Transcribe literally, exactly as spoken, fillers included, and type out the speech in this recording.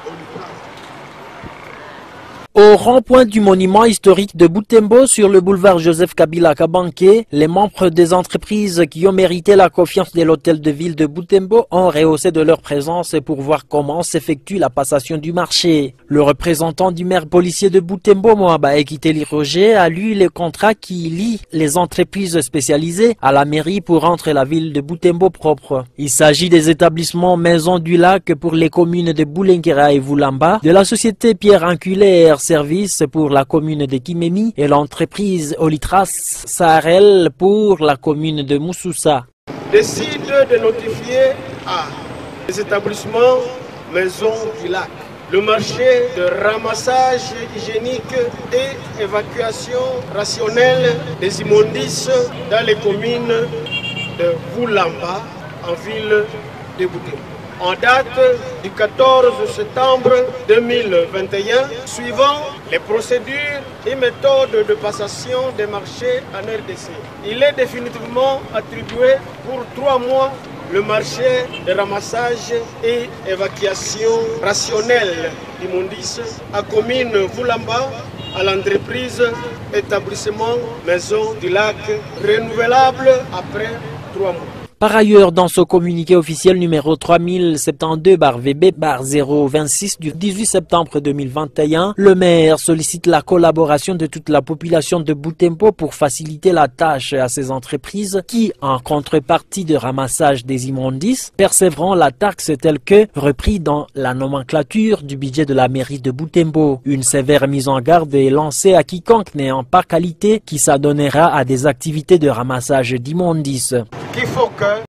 Au rond-point du monument historique de Butembo sur le boulevard Joseph Kabila Kabanke, les membres des entreprises qui ont mérité la confiance de l'hôtel de ville de Butembo ont rehaussé de leur présence pour voir comment s'effectue la passation du marché. Le représentant du maire policier de Butembo, Moaba Ekiteli Roger, a lu le contrat qui lie les entreprises spécialisées à la mairie pour rendre la ville de Butembo propre. Il s'agit des établissements Maison du Lac pour les communes de Boulenguera et Vulamba, de la société Pierre Inculaire Service pour la commune de Kimemi et l'entreprise Olitras Sahel pour la commune de Moussoussa. Décide de notifier à les établissements Maison du Lac le marché de ramassage hygiénique et évacuation rationnelle des immondices dans les communes de Vulamba en ville de Butembo. En date du quatorze septembre deux mille vingt et un, suivant les procédures et méthodes de passation des marchés en R D C. Il est définitivement attribué pour trois mois le marché de ramassage et évacuation rationnelle d'immondices à commune Vulamba, à l'entreprise établissement Maison du Lac, renouvelable après trois mois. Par ailleurs, dans ce communiqué officiel numéro trois mille soixante-douze V B zéro vingt-six du dix-huit septembre deux mille vingt et un, le maire sollicite la collaboration de toute la population de Butembo pour faciliter la tâche à ces entreprises qui, en contrepartie de ramassage des immondices, percevront la taxe telle que repris dans la nomenclature du budget de la mairie de Butembo. Une sévère mise en garde est lancée à quiconque n'ayant pas qualité qui s'adonnera à des activités de ramassage d'immondices. Il faut que